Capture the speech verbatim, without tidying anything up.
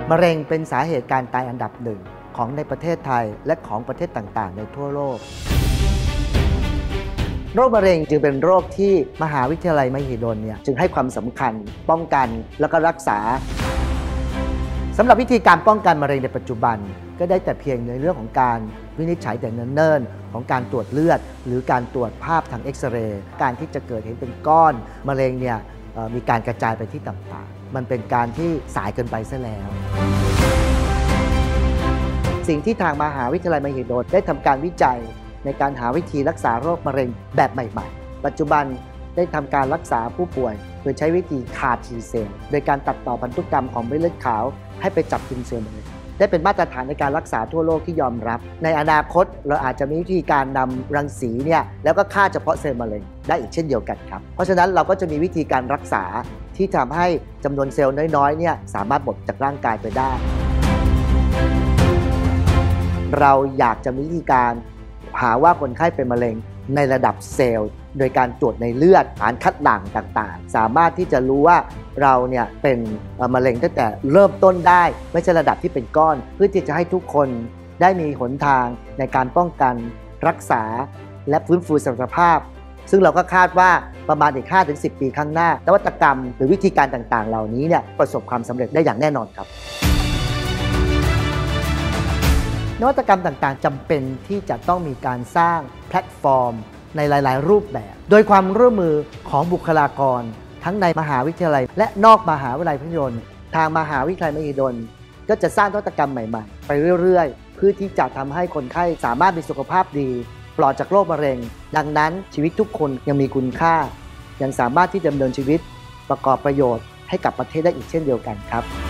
มะเร็งเป็นสาเหตุการตายอันดับหนึ่งของในประเทศไทยและของประเทศต่างๆในทั่วโลกโรคมะเร็งจึงเป็นโรคที่มหาวิทยาลัยมหิดลเนี่ยจึงให้ความสำคัญป้องกันแล้วก็รักษาสำหรับวิธีการป้องกันมะเร็งในปัจจุบันก็ได้แต่เพียงในเรื่องของการวินิจฉัยแต่เนิ่นๆของการตรวจเลือดหรือการตรวจภาพทางเอ็กซเรย์การที่จะเกิดเห็นเป็นก้อนมะเร็งเนี่ยมีการกระจายไปที่ต่างๆมันเป็นการที่สายเกินไปซะแล้วสิ่งที่ทางมหาวิทยาลัยมหิดลได้ทำการวิจัยในการหาวิธีรักษาโรคมะเร็งแบบใหม่ๆปัจจุบันได้ทำการรักษาผู้ป่วยโดยใช้วิธีคาร์ ที เซลโดยการตัดต่อพันธุกรรมของเม็ดเลือดขาวให้ไปจับกินเซลล์มะเร็งได้เป็นมาตรฐานในการรักษาทั่วโลกที่ยอมรับในอนาคตเราอาจจะมีวิธีการนำรังสีเนี่ยแล้วก็ฆ่าเฉพาะเซลล์มะเร็งได้อีกเช่นเดียวกันครับเพราะฉะนั้นเราก็จะมีวิธีการรักษาที่ทำให้จำนวนเซลล์น้อยๆเนี่ยสามารถหมดจากร่างกายไปได้เราอยากจะมีวิธีการหาว่าคนไข้เป็นมะเร็งในระดับเซลล์โดยการตรวจในเลือดการคัดหลั่งต่างๆสามารถที่จะรู้ว่าเราเนี่ยเป็นมะเร็งตั้งแต่เริ่มต้นได้ไม่ใช่ระดับที่เป็นก้อนเพื่อที่จะให้ทุกคนได้มีหนทางในการป้องกันรักษาและฟื้นฟูสมรรถภาพซึ่งเราก็คาดว่าประมาณอีก ห้าถึงสิบ ปีข้างหน้านวัตกรรมหรือวิธีการต่างๆเหล่านี้เนี่ยประสบความสำเร็จได้อย่างแน่นอนครับนวัตกรรมต่างๆจำเป็นที่จะต้องมีการสร้างแพลตฟอร์มในหลายๆรูปแบบโดยความร่วมมือของบุคลากรทั้งในมหาวิทยาลัยและนอกมหาวิทยาลัยภาพยนตร์ทางมหาวิทยาลัยมหิดลก็จะสร้างนวัตกรรมใหม่ๆไปเรื่อยๆเพื่อที่จะทำให้คนไข้สามารถมีสุขภาพดีปลอดจากโรคมะเร็งดังนั้นชีวิตทุกคนยังมีคุณค่ายังสามารถที่จะดำเนินชีวิตประกอบประโยชน์ให้กับประเทศได้อีกเช่นเดียวกันครับ